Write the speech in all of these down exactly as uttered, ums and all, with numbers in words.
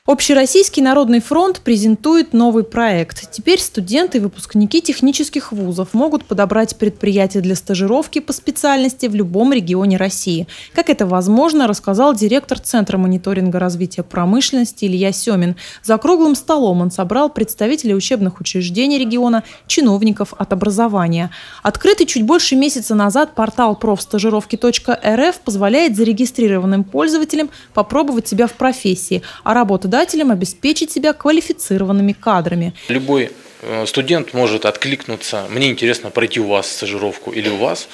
Общероссийский народный фронт презентует новый проект. Теперь студенты и выпускники технических вузов могут подобрать предприятия для стажировки по специальности в любом регионе России. Как это возможно, рассказал директор Центра мониторинга развития промышленности Илья Семин. За круглым столом он собрал представителей учебных учреждений региона, чиновников от образования. Открытый чуть больше месяца назад портал профстажировки точка эр эф позволяет зарегистрированным пользователям попробовать себя в профессии, а работодателям обеспечить себя квалифицированными кадрами. Любой студент может откликнуться: мне интересно пройти у вас стажировку или у вас,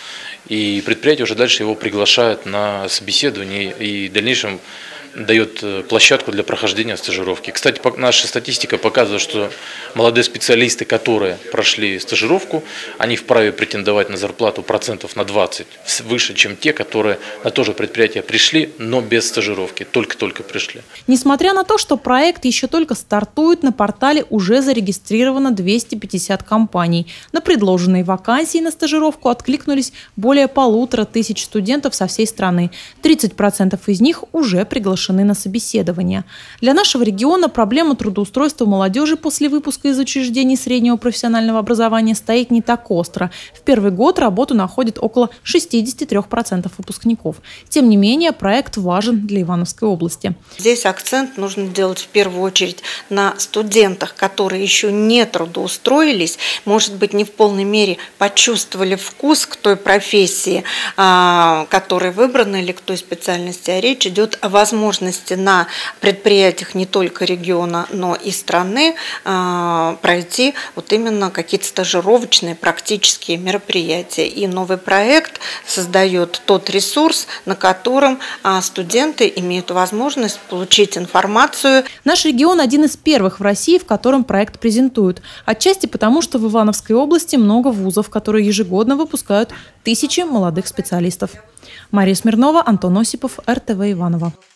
и предприятие уже дальше его приглашает на собеседование и в дальнейшем дает площадку для прохождения стажировки. Кстати, наша статистика показывает, что молодые специалисты, которые прошли стажировку, они вправе претендовать на зарплату процентов на двадцать выше, чем те, которые на то же предприятие пришли, но без стажировки, только-только пришли. Несмотря на то, что проект еще только стартует, на портале уже зарегистрировано двести пятьдесят компаний. На предложенные вакансии на стажировку откликнулись более полутора тысяч студентов со всей страны. тридцать процентов из них уже приглашены на собеседование. Для нашего региона проблема трудоустройства молодежи после выпуска из учреждений среднего профессионального образования стоит не так остро. В первый год работу находит около шестидесяти трёх процентов выпускников. Тем не менее, проект важен для Ивановской области. Здесь акцент нужно делать в первую очередь на студентах, которые еще не трудоустроились, может быть, не в полной мере почувствовали вкус к той профессии, которая выбрана, или к той специальности, а речь идет о возможности на предприятиях не только региона, но и страны э, пройти вот именно какие-то стажировочные практические мероприятия. И новый проект создает тот ресурс, на котором э, студенты имеют возможность получить информацию. Наш регион один из первых в России, в котором проект презентуют. Отчасти потому, что в Ивановской области много вузов, которые ежегодно выпускают тысячи молодых специалистов. Мария Смирнова, Антон Осипов, эр тэ вэ Иваново.